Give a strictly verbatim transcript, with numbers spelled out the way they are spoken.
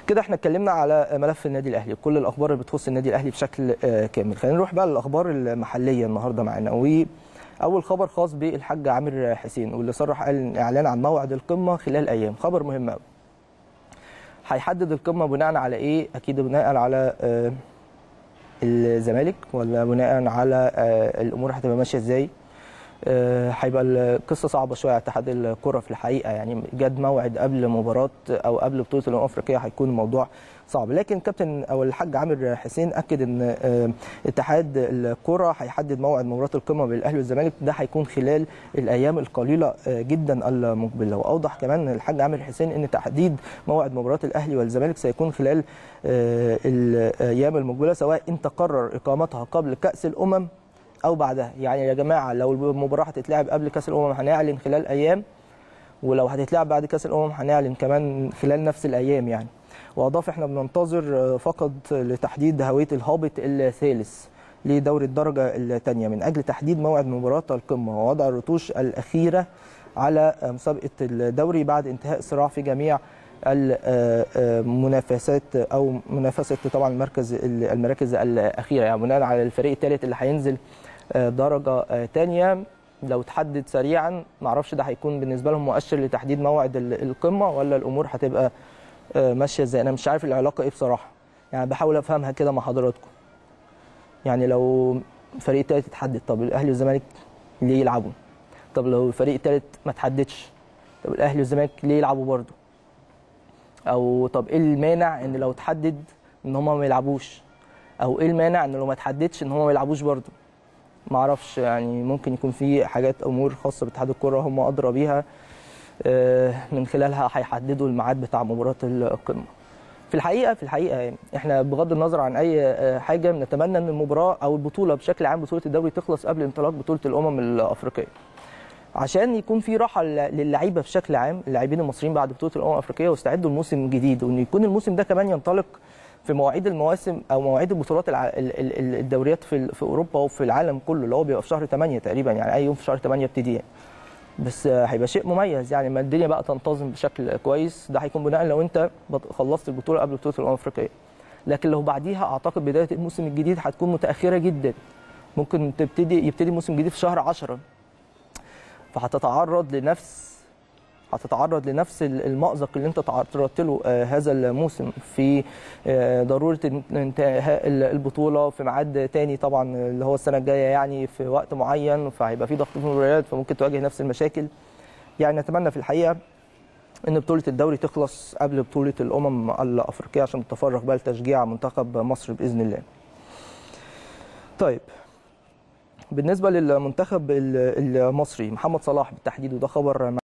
كده احنا اتكلمنا على ملف النادي الاهلي، كل الاخبار اللي بتخص النادي الاهلي بشكل كامل. خلينا نروح بقى للاخبار المحليه النهارده معانا، واول خبر خاص بالحاج عامر حسين، واللي صرح قال اعلان عن موعد القمه خلال ايام. خبر مهم قوي. هيحدد القمه بناء على ايه؟ اكيد بناء على الزمالك، ولا بناء على الامور هتبقى ماشيه ازاي؟ هيبقى القصه صعبه شويه على اتحاد الكره في الحقيقه، يعني جد موعد قبل مباراه او قبل بطوله الامم الافريقيه هيكون الموضوع صعب. لكن كابتن او الحاج عامر حسين اكد ان اتحاد الكره هيحدد موعد مباراه القمه بين الاهلي والزمالك، ده هيكون خلال الايام القليله جدا المقبله. واوضح كمان الحاج عامر حسين ان تحديد موعد مباراه الاهلي والزمالك سيكون خلال الايام المقبله، سواء ان تقرر اقامتها قبل كاس الامم او بعدها. يعني يا جماعه لو المباراه هتتلعب قبل كاس الامم هنعلن خلال ايام، ولو هتتلعب بعد كاس الامم هنعلن كمان خلال نفس الايام يعني. واضاف احنا بننتظر فقط لتحديد هويه الهابط الثالث لدوري الدرجه الثانيه من اجل تحديد موعد مباراه القمه ووضع الرتوش الاخيره على مسابقه الدوري بعد انتهاء الصراع في جميع المنافسات او منافسه طبعا المركز المراكز الاخيره، يعني بناء على الفريق الثالث اللي هينزل درجه ثانيه. لو تحدد سريعا معرفش ده هيكون بالنسبه لهم مؤشر لتحديد موعد القمه، ولا الامور هتبقى ماشيه ازاي؟ انا مش عارف العلاقه ايه بصراحه، يعني بحاول افهمها كده مع حضراتكم. يعني لو الفريق الثالث اتحدد، طب الاهلي والزمالك ليه يلعبوا؟ طب لو الفريق الثالث ما اتحددش، طب الاهلي والزمالك ليه يلعبوا برضه؟ او طب ايه المانع ان لو اتحدد ان هم ما يلعبوش؟ او ايه المانع ان لو ما اتحددش ان هم ما يلعبوش برضه؟ ما اعرفش، يعني ممكن يكون في حاجات امور خاصه باتحاد الكره هم ادرى بيها، من خلالها هيحددوا الميعاد بتاع مباراه القمه. في الحقيقه في الحقيقه احنا بغض النظر عن اي حاجه بنتمنى ان المباراه او البطوله بشكل عام، بطوله الدوري، تخلص قبل انطلاق بطوله الامم الافريقيه، عشان يكون في راحه للعيبه بشكل عام، اللاعبين المصريين بعد بطوله الامم الافريقيه، واستعدوا لموسم جديد، وان يكون الموسم ده كمان ينطلق في مواعيد المواسم او مواعيد البطولات الدوريات في في اوروبا وفي العالم كله، اللي هو بيبقى في شهر ثمانية تقريبا، يعني اي يوم في شهر ثمانية ابتدائي. بس هيبقى شيء مميز، يعني ما الدنيا بقى تنتظم بشكل كويس. ده هيكون بناء لو انت خلصت البطوله قبل بطوله الامم الافريقيه، لكن لو بعديها اعتقد بدايه الموسم الجديد هتكون متاخره جدا، ممكن تبتدي يبتدي موسم جديد في شهر عشرة، فهتتعرض لنفس هتتعرض لنفس المأزق اللي انت تعرضت له هذا الموسم، في ضروره انتهاء البطوله في ميعاد تاني طبعا اللي هو السنه الجايه، يعني في وقت معين، فهيبقى في ضغط في المباريات، فممكن تواجه نفس المشاكل. يعني نتمنى في الحقيقه ان بطوله الدوري تخلص قبل بطوله الامم الافريقيه عشان نتفرغ بقى لتشجيع منتخب مصر باذن الله. طيب بالنسبه للمنتخب المصري، محمد صلاح بالتحديد، وده خبر